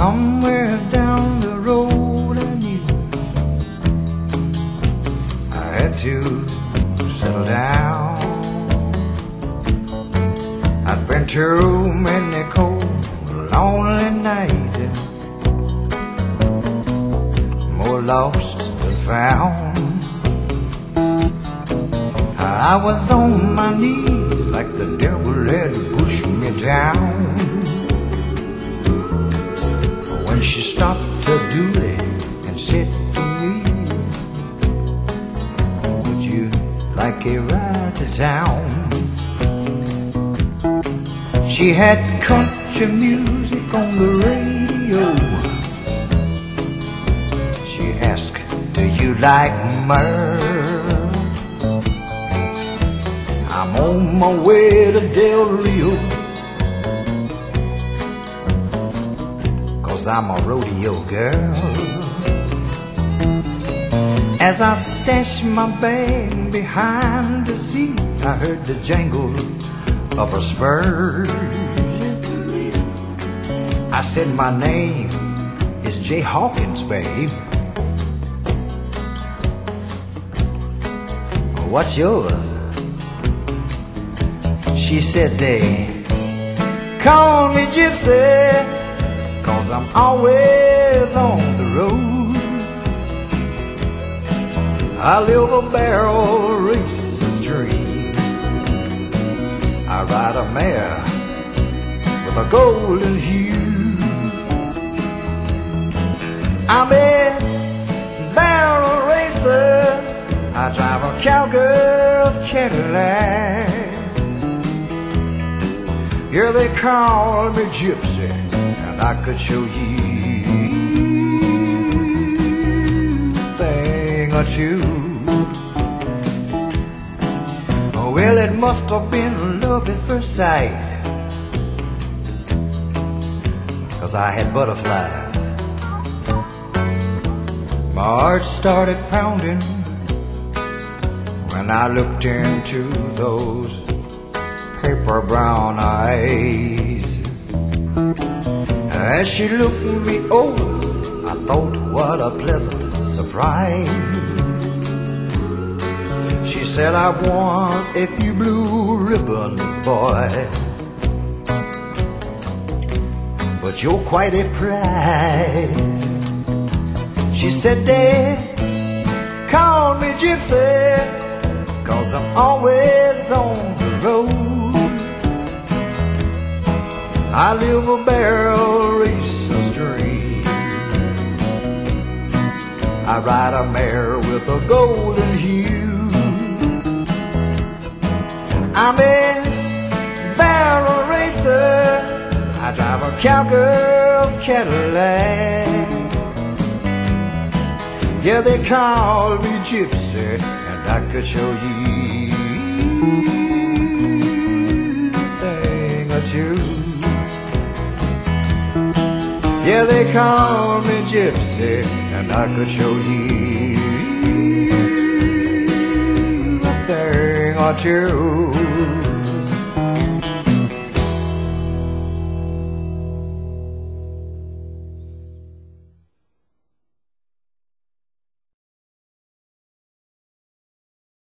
Somewhere down the road I knew I had to settle down. I'd been through many cold, lonely nights, more lost than found. I was on my knees like the devil had pushed me down. When she stopped her duty and said to me, would you like a ride to town? She had country music on the radio. She asked, do you like Merle? I'm on my way to Del Rio, 'cause I'm a rodeo girl. As I stashed my bag behind the seat, I heard the jangle of her spurs. I said, my name is Jay Hawkins, babe. What's yours? She said, they call me Gypsy, 'cause I'm always on the road. I live a barrel racer's dream. I ride a mare with a golden hue. I'm a barrel racer. I drive a cowgirl's Cadillac. Yeah, they call me Gypsy, and I could show you a thing or two. Well, it must have been love at first sight, 'cause I had butterflies. My heart started pounding when I looked into those paper brown eyes. As she looked me over, I thought, what a pleasant surprise. She said, I want a few blue ribbons, boy, but you're quite a prize. She said, Dad, call me Gypsy, 'cause I'm always on the road. I live a barrel racer's dream. I ride a mare with a golden hue. I'm a barrel racer. I drive a cowgirl's Cadillac. Yeah, they call me Gypsy, and I could show you a thing or two. Yeah, they call me Gypsy, and I could show you a thing or two.